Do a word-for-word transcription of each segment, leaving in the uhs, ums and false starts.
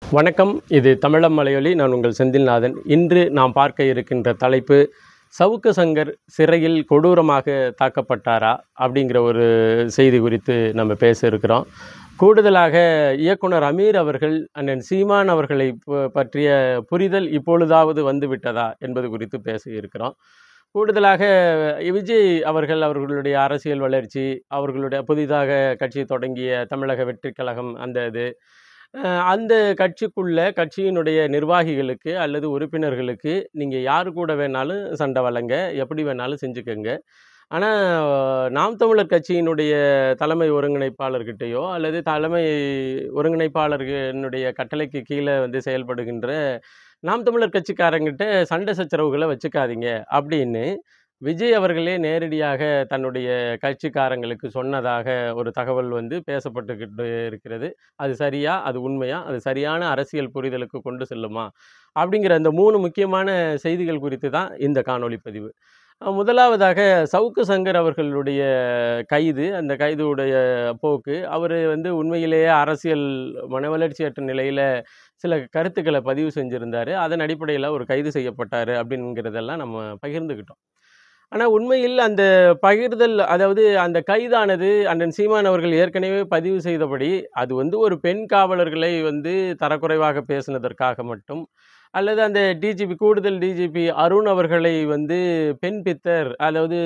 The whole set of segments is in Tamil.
வணக்கம். இது தமிழம் மலையொலி. நான் உங்கள் செந்தில்நாதன். இன்று நாம் பார்க்க இருக்கின்ற தலைப்பு, சவுக்கு சங்கர் சிறையில் கொடூரமாக தாக்கப்பட்டாரா அப்படிங்கிற ஒரு செய்தி குறித்து நம்ம பேச இருக்கிறோம். கூடுதலாக இயக்குனர் அமீர் அவர்கள் அண்ணன் சீமான் அவர்களை பற்றிய புரிதல் இப்பொழுதாவது வந்து விட்டதா என்பது குறித்து பேச இருக்கிறோம். கூடுதலாக விஜய் அவர்கள் அவர்களுடைய அரசியல் வளர்ச்சி, அவர்களுடைய புதிதாக கட்சி தொடங்கிய தமிழக வெற்றிக் கழகம், அந்த இது அந்த கட்சிக்குள்ள கட்சியினுடைய நிர்வாகிகளுக்கு அல்லது உறுப்பினர்களுக்கு நீங்கள் யார் கூட வேணாலும் சண்டை வளங்க, எப்படி வேணாலும் செஞ்சுக்கங்க. ஆனால் நாம் தமிழர் கட்சியினுடைய தலைமை ஒருங்கிணைப்பாளர்கிட்டையோ அல்லது தலைமை ஒருங்கிணைப்பாளர்களுடைய கட்டளைக்கு கீழே வந்து செயல்படுகின்ற நாம் தமிழர் கட்சிக்காரங்கிட்ட சண்டை சச்சரவுகளை வச்சுக்காதீங்க அப்படின்னு விஜய் அவர்களே நேரடியாக தன்னுடைய கட்சிக்காரங்களுக்கு சொன்னதாக ஒரு தகவல் வந்து பேசப்பட்டுக்கிட்டு இருக்கிறது. அது சரியா, அது உண்மையா, அது சரியான அரசியல் புரிதலுக்கு கொண்டு செல்லுமா அப்படிங்கிற அந்த மூணு முக்கியமான செய்திகள் குறித்து தான் இந்த காணொளி பதிவு. முதலாவதாக சவுக்கு சங்கர் அவர்களுடைய கைது, அந்த கைதுடைய போக்கு, அவர் வந்து உண்மையிலேயே அரசியல் மனவளர்ச்சியற்ற நிலையில் சில கருத்துக்களை பதிவு செஞ்சுருந்தார். அதன் அடிப்படையில் ஒரு கைது செய்யப்பட்டார் அப்படிங்கிறதெல்லாம் நம்ம பகிர்ந்துக்கிட்டோம். ஆனால் உண்மையில் அந்த பகிர்தல், அதாவது அந்த கைதானது அண்ணன் சீமான் அவர்கள் ஏற்கனவே பதிவு செய்தபடி அது வந்து ஒரு பெண் காவலர்களை வந்து தரக்குறைவாக பேசினதற்காக மட்டும், அல்லது அந்த டிஜிபி கூடுதல் டிஜிபி அருண் அவர்களை வந்து பெண் பித்தர், அதாவது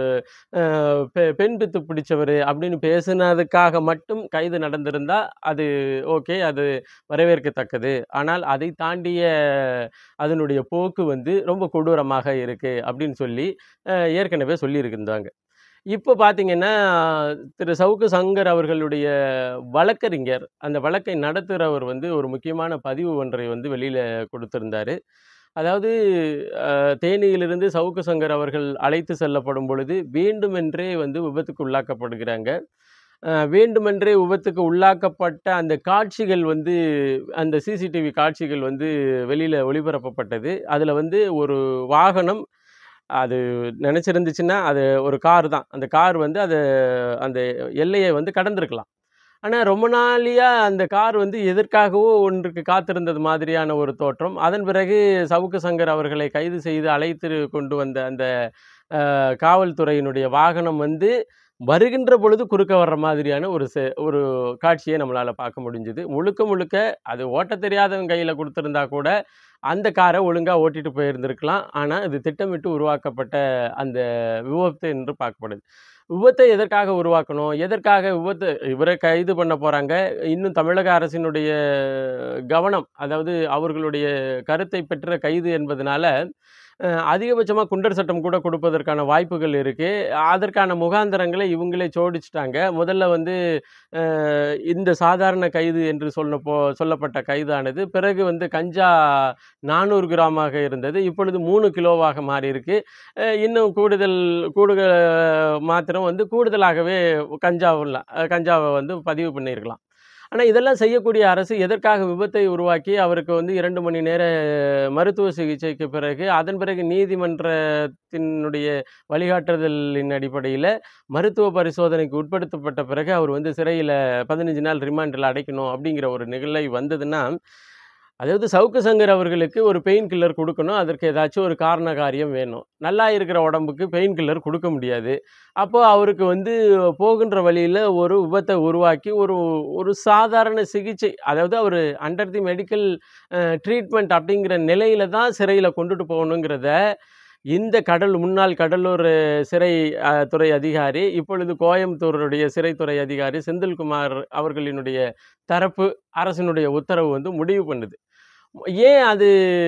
பெண் பித்து பிடிச்சவர் அப்படின்னு பேசினதுக்காக மட்டும் கைது நடந்திருந்தால் அது ஓகே, அது வரவேற்கத்தக்கது. ஆனால் அதை தாண்டிய அதனுடைய போக்கு வந்து ரொம்ப கொடூரமாக இருக்குது அப்படின்னு சொல்லி ஏற்கனவே சொல்லியிருக்கின்றாங்க. இப்போ பார்த்தீங்கன்னா, திரு சவுக்கு சங்கர் அவர்களுடைய வழக்கறிஞர், அந்த வழக்கை நடத்துகிறவர் வந்து ஒரு முக்கியமான பதிவு ஒன்றை வந்து வெளியில் கொடுத்திருந்தார். அதாவது தேனியிலிருந்து சவுக்கு சங்கர் அவர்கள் அழைத்து செல்லப்படும் பொழுது வேண்டுமென்றே வந்து விபத்துக்கு உள்ளாக்கப்படுகிறாங்க. வேண்டுமென்றே விபத்துக்கு உள்ளாக்கப்பட்ட அந்த காட்சிகள் வந்து, அந்த சிசிடிவி காட்சிகள் வந்து வெளியில் ஒளிபரப்பப்பட்டது. அதில் வந்து ஒரு வாகனம் அது நினச்சிருந்துச்சுன்னா அது ஒரு கார் தான். அந்த கார் வந்து அது அந்த எல்லையை வந்து கடந்திருக்கலாம். ஆனால் ரொம்ப நாளியாக அந்த கார் வந்து எதற்காகவோ ஒன்றுக்கு காத்திருந்தது மாதிரியான ஒரு தோற்றம். அதன் பிறகு சவுக்கு சங்கர் அவர்களை கைது செய்து அழைத்து கொண்டு வந்த அந்த காவல்துறையினுடைய வாகனம் வந்து வருகின்ற பொழுது குறுக்க வர்ற மாதிரியான ஒரு செ ஒரு காட்சியை நம்மளால் பார்க்க முடிஞ்சுது. முழுக்க முழுக்க அது ஓட்ட தெரியாதவங்க கையில் கொடுத்துருந்தா கூட அந்த காரை ஒழுங்காக ஓட்டிகிட்டு போயிருந்திருக்கலாம். ஆனால் இது திட்டமிட்டு உருவாக்கப்பட்ட அந்த விபத்து என்று பார்க்கப்படுது. விபத்தை எதற்காக உருவாக்கணும், எதற்காக விபத்து, இவரை கைது பண்ண போகிறாங்க. இன்னும் தமிழக அரசினுடைய கவனம், அதாவது அவர்களுடைய கருத்தை பெற்ற கைது என்பதனால அதிகபட்சமாக குண்டர் சட்டம் கூட கொடுப்பதற்கான வாய்ப்புகள் இருக்குது. அதற்கான முகாந்திரங்களை இவங்களே சோடிச்சிட்டாங்க. முதல்ல வந்து இந்த சாதாரண கைது என்று சொல்லப்போ சொல்லப்பட்ட கைதானது பிறகு வந்து கஞ்சா நானூறு கிராமாக இருந்தது, இப்பொழுது மூணு கிலோவாக மாறி இருக்கு. இன்னும் கூடுதல் கூடுதல் மாத்திரம் வந்து கூடுதலாகவே கஞ்சாவில் கஞ்சாவை வந்து பதிவு பண்ணியிருக்கலாம். ஆனால் இதெல்லாம் செய்யக்கூடிய அரசு எதற்காக விபத்தை உருவாக்கி அவருக்கு வந்து இரண்டு மணி நேர மருத்துவ சிகிச்சைக்கு பிறகு, அதன் பிறகு நீதிமன்றத்தினுடைய வழிகாட்டுதலின் அடிப்படையில் மருத்துவ பரிசோதனைக்கு உட்படுத்தப்பட்ட பிறகு அவர் வந்து சிறையில் பதினஞ்சு நாள் ரிமாண்டில் அடைக்கணும் அப்படிங்கிற ஒரு நிகழ்வை வந்ததுன்னா, அதாவது சவுக்கு சங்கர் அவர்களுக்கு ஒரு பெயின் கில்லர் கொடுக்கணும். அதற்கு ஏதாச்சும் ஒரு காரண காரியம் வேணும். நல்லா இருக்கிற உடம்புக்கு பெயின் கில்லர் கொடுக்க முடியாது. அப்போது அவருக்கு வந்து போகின்ற வழியில் ஒரு விபத்தை உருவாக்கி ஒரு ஒரு சாதாரண சிகிச்சை, அதாவது அவர் அண்டர் தி மெடிக்கல் ட்ரீட்மெண்ட் அப்படிங்கிற நிலையில தான் சிறையில் கொண்டுட்டு போகணுங்கிறத இந்த கடல் முன்னாள் கடலூர் சிறை துறை அதிகாரி, இப்பொழுது கோயம்புத்தூருடைய சிறைத்துறை அதிகாரி செந்தில்குமார் அவர்களினுடைய தரப்பு அரசினுடைய உத்தரவு வந்து முடிவு பண்ணுது. ஏன் அது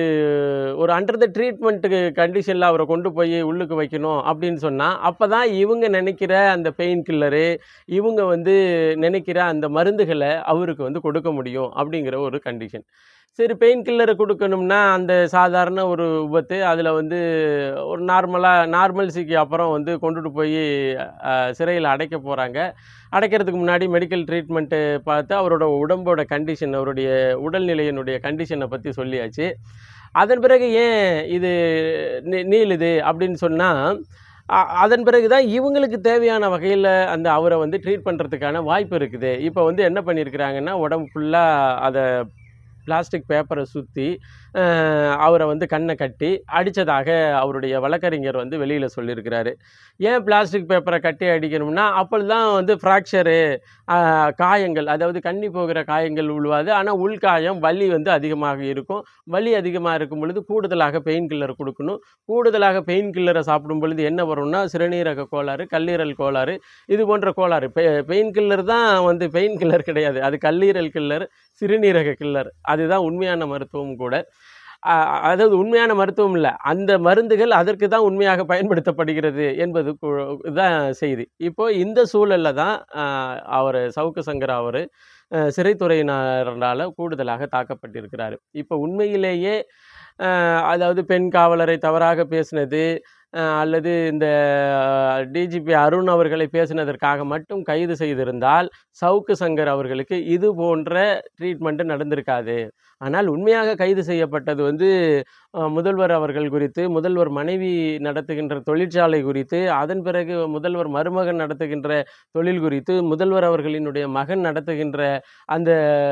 ஒரு அண்டர் த ட்ரீட்மெண்ட்டுக்கு கண்டிஷனில் அவரை கொண்டு போய் உள்ளுக்கு வைக்கணும் அப்படின்னு சொன்னால், அப்போ தான் இவங்க நினைக்கிற அந்த பெயின் கில்லரு, இவங்க வந்து நினைக்கிற அந்த மருந்துகளை அவருக்கு வந்து கொடுக்க முடியும் அப்படிங்கிற ஒரு கண்டிஷன். சரி, பெயின் கில்லரை கொடுக்கணும்னா அந்த சாதாரண ஒரு விபத்து, அதில் வந்து ஒரு நார்மலாக நார்மல்சிக்கு அப்புறம் வந்து கொண்டுட்டு போய் சிறையில் அடைக்க போகிறாங்க. அடைக்கிறதுக்கு முன்னாடி மெடிக்கல் ட்ரீட்மெண்ட்டு பார்த்து அவரோட உடம்போட கண்டிஷன், அவருடைய உடல்நிலையினுடைய கண்டிஷனை பற்றி சொல்லியாச்சு. அதன் பிறகு ஏன் இது நீ நீளுது அப்படின்னு சொன்னால், அதன் பிறகு தான் இவங்களுக்கு தேவையான வகையில் அந்த அவரை வந்து ட்ரீட் பண்ணுறதுக்கான வாய்ப்பு இருக்குது. இப்போ வந்து என்ன பண்ணியிருக்கிறாங்கன்னா, உடம்பு ஃபுல்லாக அதை பிளாஸ்டிக் பேப்பரை சுற்றி அவரை வந்து கண்ணை கட்டி அடித்ததாக அவருடைய வழக்கறிஞர் வந்து வெளியில் சொல்லியிருக்கிறாரு. ஏன் பிளாஸ்டிக் பேப்பரை கட்டி அடிக்கணும்னா அப்பொழுது தான் வந்து ஃப்ராக்சரு காயங்கள், அதாவது கண்ணி போகிற காயங்கள் உழுவாது. ஆனால் உள்காயம் வலி வந்து அதிகமாக இருக்கும். வலி அதிகமாக இருக்கும் பொழுது கூடுதலாக பெயின் கில்லர் கொடுக்கணும். கூடுதலாக பெயின் கில்லரை சாப்பிடும் பொழுது என்ன வரும்னா சிறுநீரக கோளாறு, கல்லீரல் கோளாறு, இது போன்ற கோளாறு. பெ பெயின் கில்லர் தான் வந்து பெயின் கில்லர் கிடையாது, அது கல்லீரல் கில்லர், சிறுநீரக கில்லர். அதுதான் உண்மையான மருத்துவம் கூட. அதாவது உண்மையான மருத்துவம் இல்லை, அந்த மருந்துகள் அதற்கு தான் உண்மையாக பயன்படுத்தப்படுகிறது என்பது தான் செய்தி. இப்போ இந்த சூழலில் தான் அவர் சவுக்கு சங்கர் அவர் சிறைத்துறையினரால் கூடுதலாக தாக்கப்பட்டிருக்கிறார். இப்போ உண்மையிலேயே அதாவது பெண் காவலரை தவறாக பேசினது அல்லது இந்த டிஜிபி அருண் அவர்களை பேசினதற்காக மட்டும் கைது செய்திருந்தால் சவுக்கு சங்கர் அவர்களுக்கு இது போன்ற ட்ரீட்மெண்ட்டு நடந்திருக்காது. ஆனால் உண்மையாக கைது செய்யப்பட்டது வந்து முதல்வர் அவர்கள் குறித்து, முதல்வர் மனைவி நடத்துகின்ற தொழிற்சாலை குறித்து, அதன் பிறகு முதல்வர் மருமகன் நடத்துகின்ற தொழில் குறித்து, முதல்வர் அவர்களினுடைய மகன் நடத்துகின்ற அந்த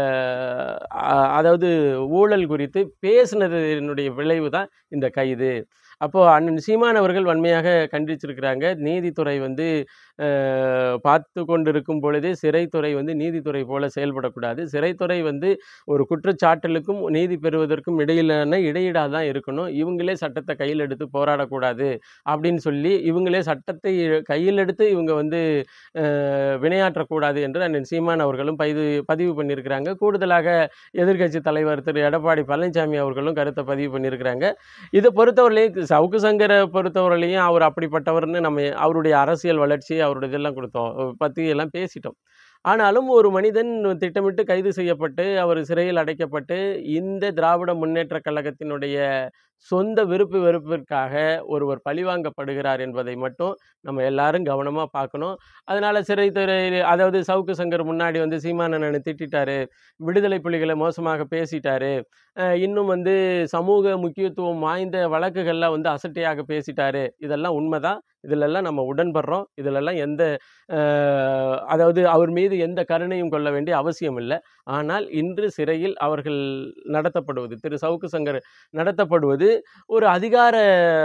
அதாவது ஊழல் குறித்து பேசினதனுடைய விளைவு தான் இந்த கைது. அப்போது அண்ணன் சீமான் அவர்கள் வன்மையாக கண்டிச்சிருக்கிறாங்க. நீதித்துறை வந்து பார்த்து கொண்டு இருக்கும் பொழுதே சிறைத்துறை வந்து நீதித்துறை போல செயல்படக்கூடாது. சிறைத்துறை வந்து ஒரு குற்றச்சாட்டலுக்கும் நீதி பெறுவதற்கும் இடையிலான இடையீடாக தான் இருக்கணும். இவங்களே சட்டத்தை கையில் எடுத்து போராடக்கூடாது அப்படின்னு சொல்லி இவங்களே சட்டத்தை கையில் எடுத்து இவங்க வந்து வினையாற்றக்கூடாது என்று அண்ணன் சீமான் அவர்களும் பதிவு பதிவு பண்ணியிருக்கிறாங்க. கூடுதலாக எதிர்க்கட்சி தலைவர் திரு எடப்பாடி பழனிசாமி அவர்களும் கருத்தை பதிவு பண்ணியிருக்கிறாங்க. இதை பொறுத்தவரையிலையும் சவுக்கு சங்கரை பொறுத்தவரையிலையும் அவர் அப்படிப்பட்டவர்னு நம்ம அவருடைய அரசியல் வளர்ச்சி அவருடைய இதெல்லாம் கொடுத்தோம் பற்றி எல்லாம் பேசிட்டோம். ஆனாலும் ஒரு மனிதன் திட்டமிட்டு கைது செய்யப்பட்டு அவர் சிறையில் அடைக்கப்பட்டு இந்த திராவிட முன்னேற்ற கழகத்தினுடைய சொந்த விருப்பு வெறுப்பிற்காக ஒருவர் பழிவாங்கப்படுகிறார் என்பதை மட்டும் நம்ம எல்லாரும் கவனமாக பார்க்கணும். அதனால் சிறைத்துறை அதாவது சவுக்கு சங்கர் முன்னாடி வந்து சீமானனை திட்டாரு, விடுதலை புலிகளை மோசமாக பேசிட்டாரு, இன்னும் வந்து சமூக முக்கியத்துவம் வாய்ந்த வழக்குகள்லாம் வந்து அசட்டையாக பேசிட்டாரு. இதெல்லாம் உண்மைதான், இதிலெல்லாம் நம்ம உடன்படுறோம். இதிலெல்லாம் எந்த அதாவது அவர் மீது எந்த கருணையும் கொள்ள வேண்டிய அவசியம் இல்லை. ஆனால் இன்று சிறையில் அவர்கள் நடத்தப்படுவது, திரு சவுக்கு சங்கர் நடத்தப்படுவது ஒரு அதிகார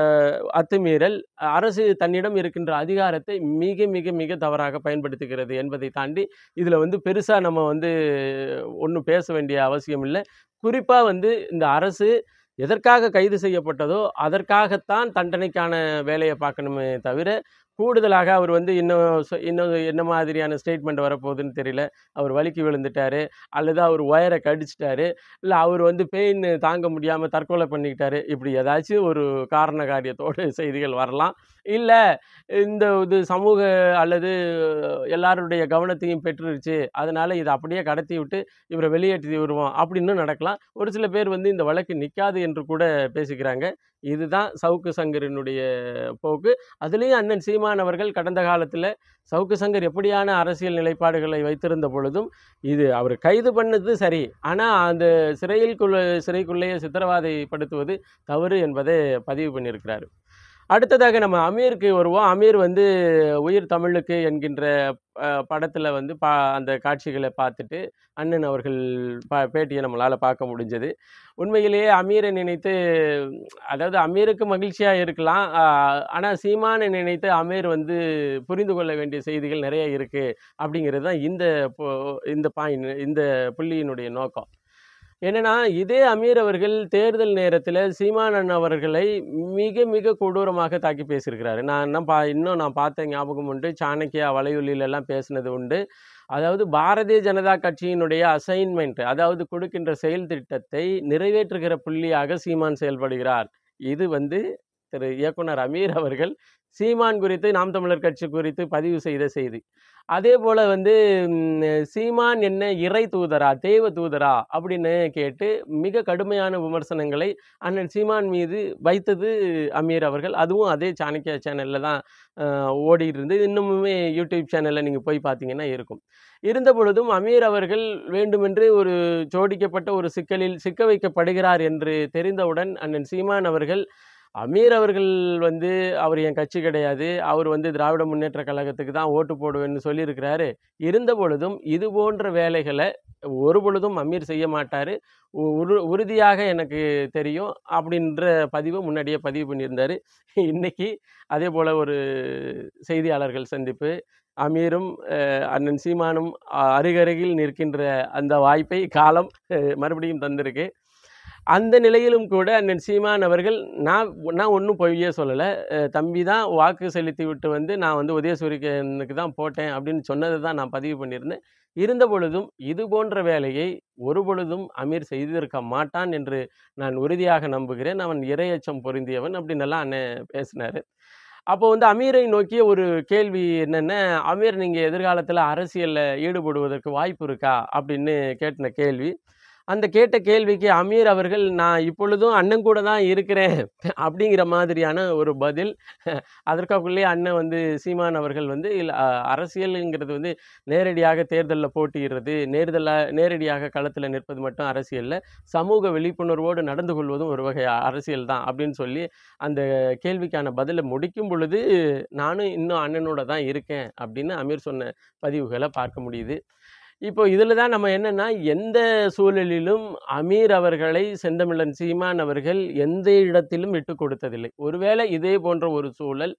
அத்துமீறல். அரசு தன்னிடம் இருக்கின்ற அதிகாரத்தை மிக மிக மிக தவறாக பயன்படுத்துகிறது என்பதை தாண்டி இதில் வந்து பெருசாக நம்ம வந்து ஒன்றும் பேச வேண்டிய அவசியம் இல்லை. குறிப்பாக வந்து இந்த அரசு எதற்காக கைது செய்யப்பட்டதோ அதற்காகத்தான் தண்டனைக்கான வேலையை பார்க்கணுமே தவிர கூடுதலாக அவர் வந்து இன்னும் இன்னும் என்ன மாதிரியான ஸ்டேட்மெண்ட் வரப்போகுதுன்னு தெரியல. அவர் வலிக்கு விழுந்துட்டார், அல்லது அவர் ஒயரை கடிச்சிட்டாரு, இல்லை அவர் வந்து பெயின் தாங்க முடியாமல் தற்கொலை பண்ணிக்கிட்டாரு, இப்படி ஏதாச்சும் ஒரு காரண காரியத்தோடு செய்திகள் வரலாம். இல்லை இந்த இது சமூக அல்லது எல்லாருடைய கவனத்தையும் பெற்றுருச்சு, அதனால் இதை அப்படியே கடத்தி விட்டு இவரை வெளியேற்றி விடுவோம் அப்படின்னு நடக்கலாம். ஒரு சில பேர் வந்து இந்த வழக்கு நிற்காது என்று கூட பேசிக்கிறாங்க. இதுதான் சவுக்கு சங்கரினுடைய போக்கு. அதுலேயும் அண்ணன் சீமான் அவர்கள் கடந்த காலத்தில் சவுக்கு சங்கர் எப்படியான அரசியல் நிலைப்பாடுகளை வைத்திருந்த பொழுதும் இது அவர் கைது பண்ணது சரி, ஆனால் அந்த சிறையில்குள்ள சிறைக்குள்ளேயே சித்திரவதைப்படுத்துவது தவறு என்பதை பதிவு பண்ணியிருக்கிறார். அடுத்ததாக நம்ம அமீருக்கு வருவோம். அமீர் வந்து உயிர் தமிழுக்கு என்கின்ற படத்தில் வந்து பா அந்த காட்சிகளை பார்த்துட்டு அண்ணன் அவர்கள் ப பேட்டியை நம்மளால் பார்க்க முடிஞ்சது. உண்மையிலேயே அமீரை நினைத்து, அதாவது அமீருக்கு மகிழ்ச்சியாக இருக்கலாம், ஆனால் சீமானை நினைத்து அமீர் வந்து புரிந்து கொள்ள வேண்டிய செய்திகள் நிறைய இருக்குது அப்படிங்கிறது தான் இந்த இந்த பாயிண்ட் இந்த புள்ளியினுடைய நோக்கம். என்னென்னா, இதே அமீர் அவர்கள் தேர்தல் நேரத்தில் சீமானன் அவர்களை மிக மிக கொடூரமாக தாக்கி பேசியிருக்கிறாரு. நான் இன்னும் பா இன்னும் நான் பார்த்த ஞாபகம் உண்டு. சாணக்கியா வலையொலியிலெல்லாம் பேசினது உண்டு. அதாவது பாரதிய ஜனதா கட்சியினுடைய அசைன்மெண்ட், அதாவது கொடுக்கின்ற செயல் திட்டத்தை நிறைவேற்றுகிற புள்ளியாக சீமான் செயல்படுகிறார். இது வந்து திரு இயக்குனர் அமீர் அவர்கள் சீமான் குறித்து நாம் தமிழர் கட்சி குறித்து பதிவு செய்த செய்தி. அதே போல் வந்து சீமான் என்ன இறை தூதரா, தேவ தூதரா அப்படின்னு கேட்டு மிக கடுமையான விமர்சனங்களை அண்ணன் சீமான் மீது வைத்தது அமீர் அவர்கள். அதுவும் அதே சாணக்கியா சேனலில் தான் ஓடிட்டு இருந்து, இன்னுமுமே யூடியூப் சேனலில் நீங்கள் போய் பார்த்தீங்கன்னா இருக்கும். இருந்த பொழுதும் அமீர் அவர்கள் வேண்டுமென்று ஒரு ஜோடிக்கப்பட்ட ஒரு சிக்கலில் சிக்க வைக்கப்படுகிறார் என்று தெரிந்தவுடன் அண்ணன் சீமான் அவர்கள் அமீர் அவர்கள் வந்து அவர் என் கட்சி கிடையாது. அவர் வந்து திராவிட முன்னேற்ற கழகத்துக்கு தான் ஓட்டு போடுவேன்னு சொல்லியிருக்கிறாரு. இருந்த பொழுதும் இது போன்ற வேலைகள ஒரு பொழுதும் அமீர் செய்ய மாட்டாரு. உ உறு உறுதியாக எனக்கு தெரியும். அப்படின்ற பதிவு முன்னாடியே பதிவு பண்ணியிருந்தாரு. இன்னைக்கு அதேபோல ஒரு செய்தியாளர்கள் சந்திப்பு. அமீரும் அ அண்ணன் சீமானும் அ அருகருகில் நிற்கின்ற அந்த வாய்ப்பை காலம் அ மறுபடியும் தந்திருக்கு. அந்த நிலையிலும் கூட அண்ணன் சீமான் அவர்கள் நான் நான் ஒன்றும் பொய்யே சொல்லலை. தம்பி தான் வாக்கு செலுத்தி விட்டு வந்து நான் வந்து உதயசூரியனுக்கு தான் போட்டேன் அப்படின்னு சொன்னதை தான் நான் பதிவு பண்ணியிருந்தேன். இருந்த பொழுதும் இது போன்ற வேலையை ஒரு பொழுதும் அமீர் செய்திருக்க மாட்டான் என்று நான் உறுதியாக நம்புகிறேன். அவன் இறையச்சம் பொருந்தியவன் அப்படின்னெல்லாம் அண்ணன் பேசினார். அப்போ வந்து அமீரை நோக்கிய ஒரு கேள்வி என்னென்னா, அமீர் நீங்கள் எதிர்காலத்தில் அரசியலில் ஈடுபடுவதற்கு வாய்ப்பு இருக்கா அப்படின்னு கேட்டின கேள்வி. அந்த கேட்ட கேள்விக்கு அமீர் அவர்கள் நான் இப்பொழுதும் அண்ணன் கூட தான் இருக்கிறேன் அப்படிங்கிற மாதிரியான ஒரு பதில். அதற்குள்ளேயே அண்ணன் வந்து சீமான் அவர்கள் வந்து இல்லை, அரசியலுங்கிறது வந்து நேரடியாக தேர்தலில் போட்டியிடுறது, நேர்தலில் நேரடியாக களத்தில் நிற்பது மட்டும் அரசியலில், சமூக விழிப்புணர்வோடு நடந்து கொள்வதும் ஒரு வகை அரசியல் தான் அப்படின்னு சொல்லி அந்த கேள்விக்கான பதிலை முடிக்கும் பொழுது நானும் இன்னும் அண்ணனோட தான் இருக்கேன் அப்படின்னு அமீர் சொன்ன பதிவுகளை பார்க்க முடியுது. இப்போ இதில் தான் நம்ம என்னென்னா, எந்த சூழலிலும் அமீர் அவர்களை செந்தமிழன் சீமான் அவர்கள் எந்த இடத்திலும் விட்டு கொடுத்ததில்லை. ஒருவேளை இதே போன்ற ஒரு சூழல்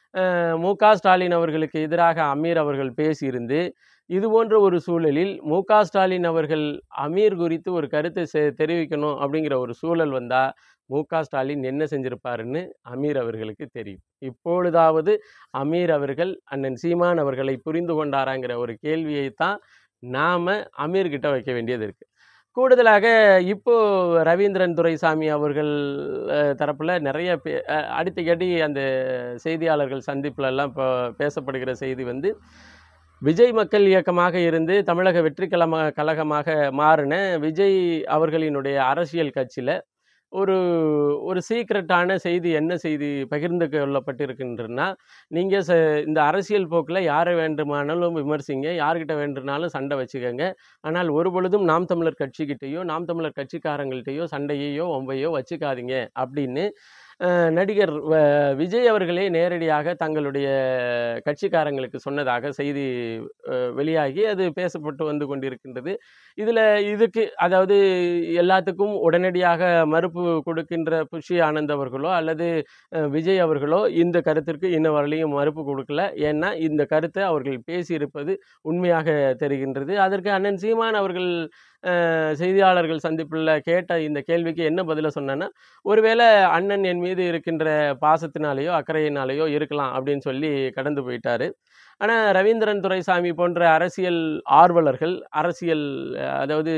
மு க ஸ்டாலின் அவர்களுக்கு எதிராக அமீர் அவர்கள் பேசியிருந்து, இது போன்ற ஒரு சூழலில் மு க ஸ்டாலின் அவர்கள் அமீர் குறித்து ஒரு கருத்தை செ தெரிவிக்கணும் அப்படிங்கிற ஒரு சூழல் வந்தால் மு க ஸ்டாலின் என்ன செஞ்சிருப்பாருன்னு அமீர் அவர்களுக்கு தெரியும். இப்பொழுதாவது அமீர் அவர்கள் அண்ணன் சீமான் அவர்களை புரிந்து கொண்டாராங்கிற ஒரு கேள்வியை தான் நாம் அமீர்கிட்ட வைக்க வேண்டியது இருக்குது. கூடுதலாக இப்போ ரவீந்திரன் துரைசாமி அவர்கள் தரப்பில் நிறைய பே அடித்துக்கடி அந்த செய்தியாளர்கள் சந்திப்புலலாம் இப்போ பேசப்படுகிற செய்தி வந்து, விஜய் மக்கள் இயக்கமாக இருந்து தமிழக வெற்றி கழக கழகமாக மாறின விஜய் அவர்களினுடைய அரசியல் கட்சியில் ஒரு ஒரு சீக்ரெட்டான செய்தி என்ன செய்தி பகிர்ந்து கொள்ளப்பட்டிருக்கின்றனா, நீங்கள் ச இந்த அரசியல் போக்கில் யாரை வேண்டுமானாலும் விமர்சிங்க, யார்கிட்ட வேண்டுனாலும் சண்டை வச்சுக்கோங்க. ஆனால் ஒரு பொழுதும் நாம் தமிழர் கட்சிக்கிட்டேயோ நாம் தமிழர் கட்சிக்காரங்கள்ட்டையோ சண்டையையோ ஒம்பையோ வச்சுக்காதீங்க அப்படின்னு நடிகர் வ விஜய் அவர்களே நேரடியாக தங்களுடைய கட்சிக்காரங்களுக்கு சொன்னதாக செய்தி வெளியாகி அது பேசப்பட்டு வந்து கொண்டிருக்கின்றது. இதில் இதுக்கு அதாவது எல்லாத்துக்கும் உடனடியாக மறுப்பு கொடுக்கின்ற புஷி ஆனந்த் அவர்களோ அல்லது விஜய் அவர்களோ இந்த கருத்திற்கு இன்ன வரலையும் மறுப்பு கொடுக்கல. ஏன்னா இந்த கருத்தை அவர்கள் பேசியிருப்பது உண்மையாக தெரிகின்றது. அதற்கு அண்ணன் சீமான் அவர்கள் செய்தியாளர்கள் சந்திப்பில் கேட்ட இந்த கேள்விக்கு என்ன பதில சொன்னேன்னா, ஒருவேளை அண்ணன் என் மீது இருக்கின்ற பாசத்தினாலேயோ அக்கறையினாலேயோ இருக்கலாம் அப்படின்னு சொல்லி கடந்து போயிட்டாரு. ஆனால் ரவீந்திரன் துரைசாமி போன்ற அரசியல் ஆர்வலர்கள், அரசியல் அதாவது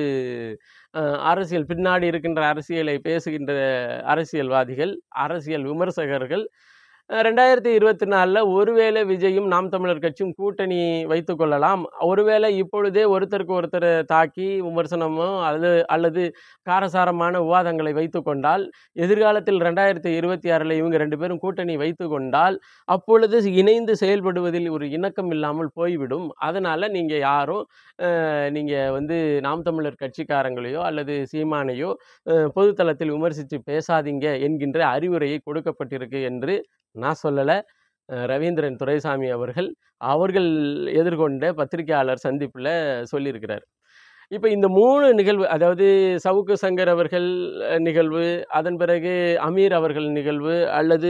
அரசியல் பின்னாடி இருக்கின்ற அரசியலை பேசுகின்ற அரசியல்வாதிகள், அரசியல் விமர்சகர்கள் ரெண்டாயிரத்தி இருபத்தி நாலில் ஒருவேளை விஜயும் நாம் தமிழர் கட்சியும் கூட்டணி வைத்து கொள்ளலாம். ஒருவேளை இப்பொழுதே ஒருத்தருக்கு ஒருத்தர் தாக்கி விமர்சனமோ அல்லது அல்லது காரசாரமான விவாதங்களை வைத்து கொண்டால், எதிர்காலத்தில் ரெண்டாயிரத்தி இருபத்தி ஆறில் இவங்க ரெண்டு பேரும் கூட்டணி வைத்து கொண்டால் அப்பொழுது இணைந்து செயல்படுவதில் ஒரு இணக்கம் இல்லாமல் போய்விடும். அதனால் நீங்கள் யாரும் நீங்கள் வந்து நாம் தமிழர் கட்சிக்காரங்களையோ அல்லது சீமானையோ பொதுத்தளத்தில் விமர்சித்து பேசாதீங்க என்கின்ற அறிவுரையை கொடுக்கப்பட்டிருக்கு என்று நான் சொல்லலை. ரவீந்திரன் துரைசாமி அவர்கள் அவர்கள் எதிர்கொண்ட பத்திரிகையாளர் சந்திப்பில் சொல்லியிருக்கிறார். இப்போ இந்த மூணு நிகழ்வு, அதாவது சவுக்கு சங்கர் அவர்கள் நிகழ்வு, அதன் பிறகு அமீர் அவர்கள் நிகழ்வு, அல்லது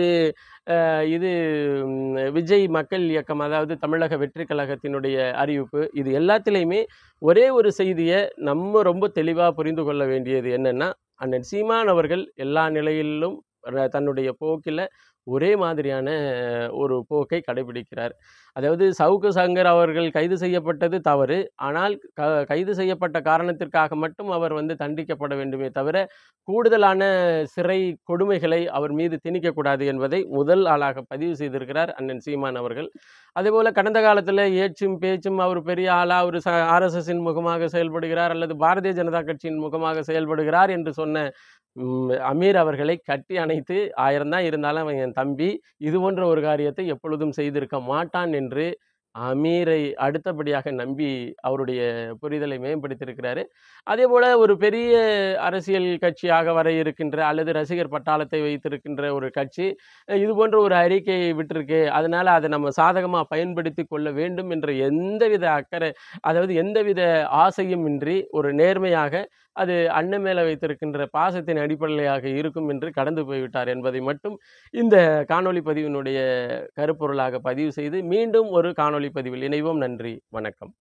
இது விஜய் மக்கள் இயக்கம் அதாவது தமிழக வெற்றி கழகத்தினுடைய அறிவிப்பு, இது எல்லாத்திலையுமே ஒரே ஒரு செய்தியை நம்ம ரொம்ப தெளிவாக புரிந்து கொள்ள வேண்டியது என்னென்னா, அண்ணன் சீமான் அவர்கள் எல்லா நிலையிலும் தன்னுடைய போக்கில் ஒரே மாதிரியான ஒரு போக்கை கடைபிடிக்கிறார். அதாவது சவுக்கு சங்கர் அவர்கள் கைது செய்யப்பட்டது தவறு. ஆனால் க கைது செய்யப்பட்ட காரணத்திற்காக மட்டும் அவர் வந்து தண்டிக்கப்பட வேண்டுமே தவிர கூடுதலான சிறை கொடுமைகளை அவர் மீது திணிக்கக்கூடாது என்பதை முதல் ஆளாக பதிவு செய்திருக்கிறார் அண்ணன் சீமான் அவர்கள். அதேபோல் கடந்த காலத்தில் ஏச்சும் பேச்சும் அவர் பெரிய ஆளாக ஒரு ச ஆர்எஸ்எஸின் முகமாக செயல்படுகிறார் அல்லது பாரதிய ஜனதா கட்சியின் முகமாக செயல்படுகிறார் என்று சொன்ன அமீர் அவர்களை கட்டி அணைத்து, ஆயிரம் தான் இருந்தாலும் அவன் என் தம்பி, இது போன்ற ஒரு காரியத்தை எப்பொழுதும் செய்திருக்க மாட்டான் என்று அமீரை அடுத்தபடியாக நம்பி அவருடைய புரிதலை மேம்படுத்தியிருக்கிறாரு. அதேபோல ஒரு பெரிய அரசியல் கட்சியாக வர இருக்கின்ற அல்லது ரசிகர் பட்டாளத்தை வைத்திருக்கின்ற ஒரு கட்சி அஹ், இது போன்ற ஒரு அறிக்கையை விட்டிருக்கு. அதனால அதை நம்ம சாதகமா பயன்படுத்திக் கொள்ள வேண்டும் என்ற எந்தவித அக்கறை, அதாவது எந்தவித ஆசையும் இன்றி ஒரு நேர்மையாக அது அண்ணன் மேல வைத்திருக்கின்ற பாசத்தின் அடிப்படையாக இருக்கும் என்று கடந்து போய்விட்டார் என்பதை மட்டும் இந்த காணொளி பதிவினுடைய கருப்பொருளாக பதிவு செய்து மீண்டும் ஒரு காணொளி பதிவில் இணைவோம். நன்றி, வணக்கம்.